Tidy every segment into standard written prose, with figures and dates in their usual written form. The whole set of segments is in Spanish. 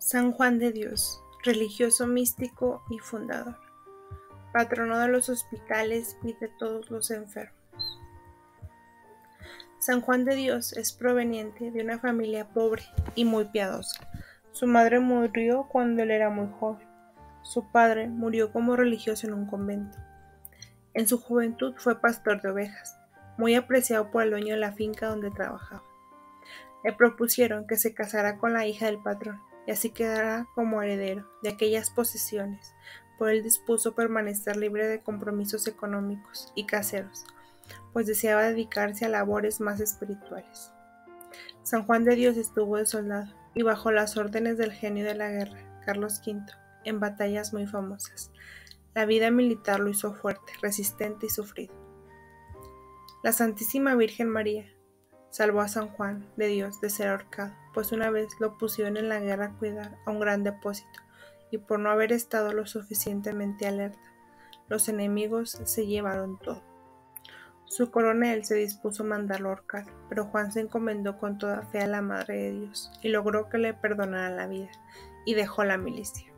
San Juan de Dios, religioso místico y fundador, patrono de los hospitales y de todos los enfermos. San Juan de Dios es proveniente de una familia pobre y muy piadosa. Su madre murió cuando él era muy joven. Su padre murió como religioso en un convento. En su juventud fue pastor de ovejas, muy apreciado por el dueño de la finca donde trabajaba. Le propusieron que se casara con la hija del patrón y así quedara como heredero de aquellas posesiones, pero él dispuso permanecer libre de compromisos económicos y caseros, pues deseaba dedicarse a labores más espirituales. San Juan de Dios estuvo de soldado y bajo las órdenes del genio de la guerra, Carlos V, en batallas muy famosas. La vida militar lo hizo fuerte, resistente y sufrido. La Santísima Virgen María salvó a San Juan de Dios de ser ahorcado, pues una vez lo pusieron en la guerra a cuidar a un gran depósito, y por no haber estado lo suficientemente alerta, los enemigos se llevaron todo. Su coronel se dispuso a mandarlo ahorcar, pero Juan se encomendó con toda fe a la Madre de Dios y logró que le perdonara la vida, y dejó la milicia.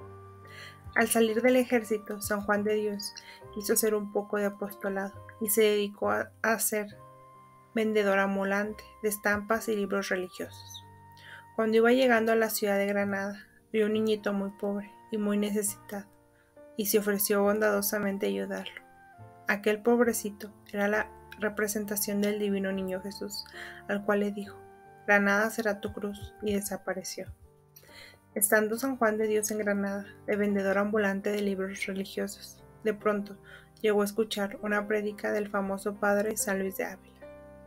Al salir del ejército, San Juan de Dios quiso hacer un poco de apostolado y se dedicó a ser vendedor ambulante de estampas y libros religiosos. Cuando iba llegando a la ciudad de Granada, vio un niñito muy pobre y muy necesitado, y se ofreció bondadosamente a ayudarlo. Aquel pobrecito era la representación del divino niño Jesús, al cual le dijo: «Granada será tu cruz», y desapareció. Estando San Juan de Dios en Granada, de vendedor ambulante de libros religiosos, de pronto llegó a escuchar una prédica del famoso padre San Luis de Ávila.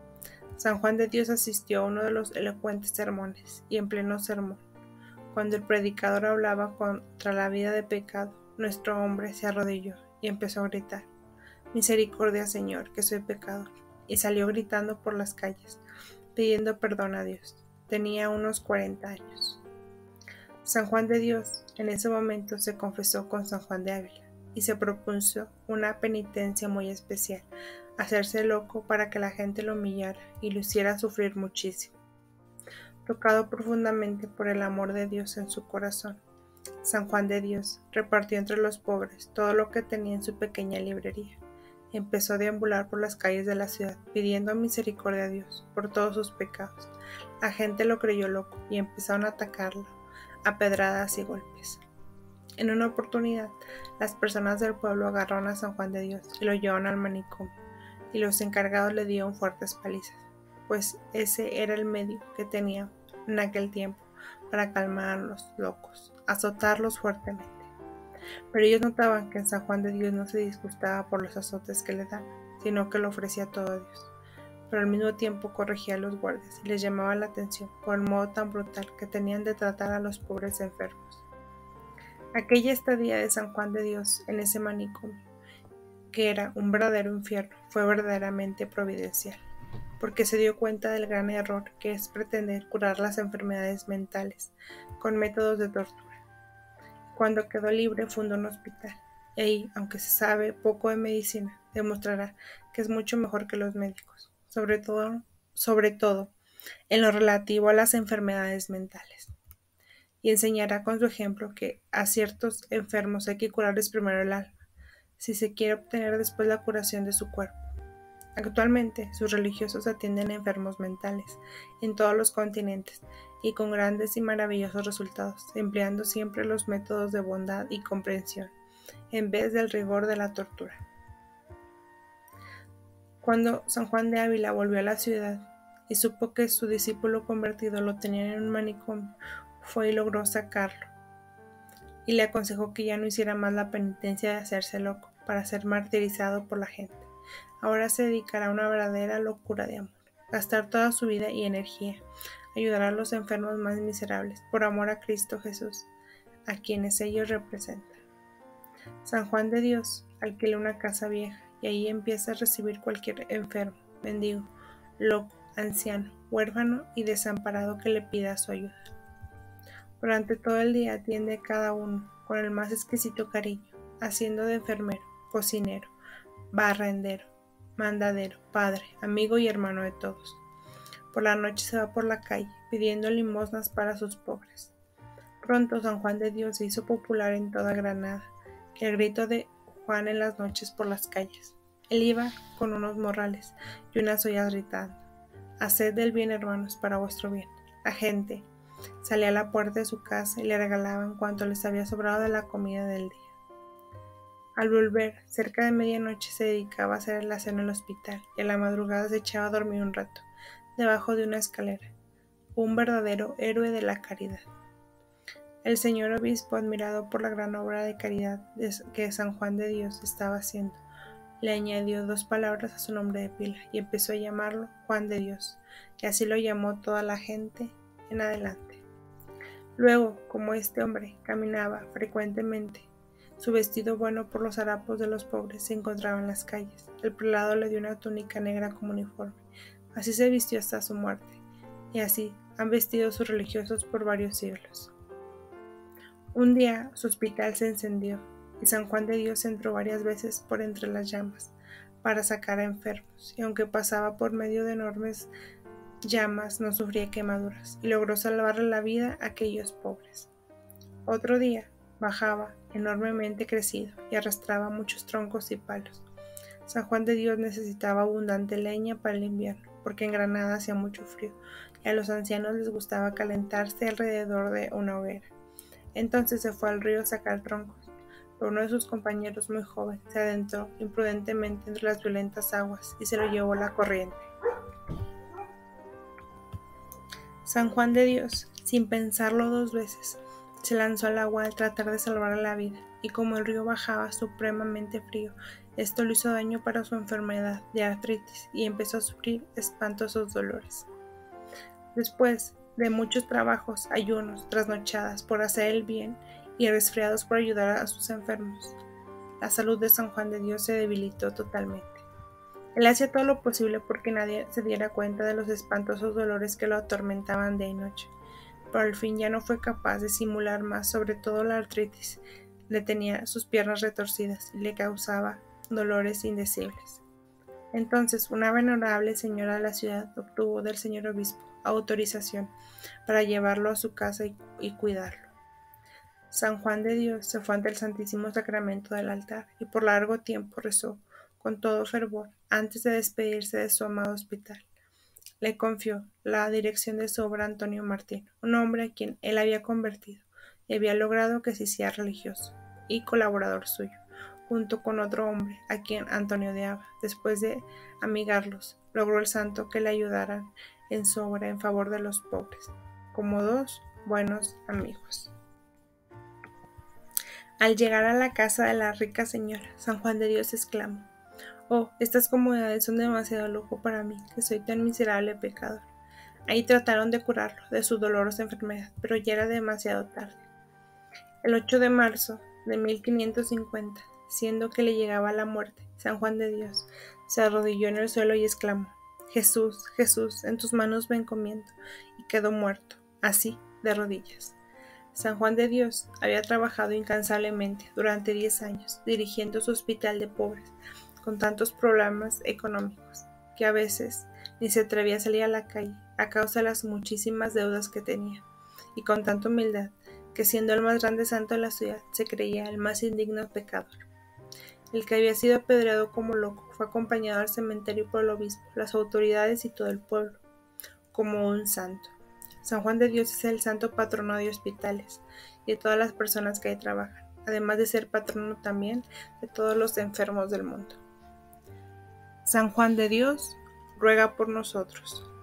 San Juan de Dios asistió a uno de los elocuentes sermones, y en pleno sermón, cuando el predicador hablaba contra la vida de pecado, nuestro hombre se arrodilló y empezó a gritar: «Misericordia, Señor, que soy pecador», y salió gritando por las calles, pidiendo perdón a Dios. Tenía unos 40 años. San Juan de Dios en ese momento se confesó con San Juan de Ávila y se propuso una penitencia muy especial: hacerse loco para que la gente lo humillara y lo hiciera sufrir muchísimo. Tocado profundamente por el amor de Dios en su corazón, San Juan de Dios repartió entre los pobres todo lo que tenía en su pequeña librería. Empezó a deambular por las calles de la ciudad pidiendo misericordia a Dios por todos sus pecados. La gente lo creyó loco y empezaron a atacarlo a pedradas y golpes. En una oportunidad, las personas del pueblo agarraron a San Juan de Dios y lo llevaron al manicomio, y los encargados le dieron fuertes palizas, pues ese era el medio que tenían en aquel tiempo para calmar a los locos: azotarlos fuertemente. Pero ellos notaban que San Juan de Dios no se disgustaba por los azotes que le daban, sino que lo ofrecía todo a Dios. Pero al mismo tiempo corregía a los guardias y les llamaba la atención por el modo tan brutal que tenían de tratar a los pobres enfermos. Aquella estadía de San Juan de Dios en ese manicomio, que era un verdadero infierno, fue verdaderamente providencial, porque se dio cuenta del gran error que es pretender curar las enfermedades mentales con métodos de tortura. Cuando quedó libre fundó un hospital, y ahí, aunque se sabe poco de medicina, demostrará que es mucho mejor que los médicos, sobre todo en lo relativo a las enfermedades mentales. Y enseñará con su ejemplo que a ciertos enfermos hay que curarles primero el alma, si se quiere obtener después la curación de su cuerpo. Actualmente, sus religiosos atienden a enfermos mentales en todos los continentes y con grandes y maravillosos resultados, empleando siempre los métodos de bondad y comprensión, en vez del rigor de la tortura. Cuando San Juan de Ávila volvió a la ciudad y supo que su discípulo convertido lo tenían en un manicomio, fue y logró sacarlo, y le aconsejó que ya no hiciera más la penitencia de hacerse loco para ser martirizado por la gente. Ahora se dedicará a una verdadera locura de amor, gastar toda su vida y energía, ayudar a los enfermos más miserables, por amor a Cristo Jesús, a quienes ellos representan. San Juan de Dios alquila una casa vieja y ahí empieza a recibir cualquier enfermo, mendigo, loco, anciano, huérfano y desamparado que le pida su ayuda. Durante todo el día atiende a cada uno con el más exquisito cariño, haciendo de enfermero, cocinero, barrendero, mandadero, padre, amigo y hermano de todos. Por la noche se va por la calle pidiendo limosnas para sus pobres. Pronto San Juan de Dios se hizo popular en toda Granada, el grito de Juan en las noches por las calles. Él iba con unos morrales y unas ollas gritando: «Haced el bien, hermanos, para vuestro bien». La gente salía a la puerta de su casa y le regalaban cuanto les había sobrado de la comida del día. Al volver, cerca de medianoche, se dedicaba a hacer la cena en el hospital y a la madrugada se echaba a dormir un rato, debajo de una escalera. Un verdadero héroe de la caridad. El señor obispo, admirado por la gran obra de caridad que San Juan de Dios estaba haciendo, le añadió 2 palabras a su nombre de pila y empezó a llamarlo Juan de Dios, y así lo llamó toda la gente en adelante. Luego, como este hombre caminaba frecuentemente, su vestido bueno por los harapos de los pobres se encontraba en las calles, el prelado le dio una túnica negra como uniforme. Así se vistió hasta su muerte, y así han vestido sus religiosos por varios siglos. Un día su hospital se encendió, y San Juan de Dios entró varias veces por entre las llamas para sacar a enfermos, y aunque pasaba por medio de enormes llamas no sufría quemaduras, y logró salvarle la vida a aquellos pobres. Otro día bajaba, enormemente crecido, y arrastraba muchos troncos y palos. San Juan de Dios necesitaba abundante leña para el invierno, porque en Granada hacía mucho frío, y a los ancianos les gustaba calentarse alrededor de una hoguera. Entonces se fue al río a sacar troncos, pero uno de sus compañeros, muy joven, se adentró imprudentemente entre las violentas aguas y se lo llevó la corriente. San Juan de Dios, sin pensarlo 2 veces, se lanzó al agua al tratar de salvar la vida, y como el río bajaba supremamente frío, esto le hizo daño para su enfermedad de artritis y empezó a sufrir espantosos dolores. Después de muchos trabajos, ayunos, trasnochadas por hacer el bien y resfriados por ayudar a sus enfermos, la salud de San Juan de Dios se debilitó totalmente. Él hacía todo lo posible porque nadie se diera cuenta de los espantosos dolores que lo atormentaban día y noche, pero al fin ya no fue capaz de simular más, sobre todo la artritis le tenía sus piernas retorcidas y le causaba dolores indecibles. Entonces una venerable señora de la ciudad obtuvo del señor obispo autorización para llevarlo a su casa y cuidarlo. San Juan de Dios se fue ante el Santísimo Sacramento del altar y por largo tiempo rezó con todo fervor antes de despedirse de su amado hospital. Le confió la dirección de su obra Antonio Martín, un hombre a quien él había convertido y había logrado que se hiciera religioso y colaborador suyo, junto con otro hombre a quien Antonio odiaba. Después de amigarlos, logró el santo que le ayudaran en su obra en favor de los pobres, como 2 buenos amigos. Al llegar a la casa de la rica señora, San Juan de Dios exclamó: «Oh, estas comodidades son demasiado lujo para mí, que soy tan miserable pecador». Ahí trataron de curarlo de su dolorosa enfermedad, pero ya era demasiado tarde. El 8 de marzo de 1550, siendo que le llegaba la muerte, San Juan de Dios se arrodilló en el suelo y exclamó: «Jesús, Jesús, en tus manos me encomiendo», y quedó muerto, así, de rodillas. San Juan de Dios había trabajado incansablemente durante 10 años, dirigiendo su hospital de pobres, con tantos problemas económicos, que a veces ni se atrevía a salir a la calle a causa de las muchísimas deudas que tenía, y con tanta humildad, que siendo el más grande santo de la ciudad, se creía el más indigno pecador. El que había sido apedreado como loco fue acompañado al cementerio por el obispo, las autoridades y todo el pueblo, como un santo. San Juan de Dios es el santo patrono de hospitales y de todas las personas que ahí trabajan, además de ser patrono también de todos los enfermos del mundo. San Juan de Dios, ruega por nosotros.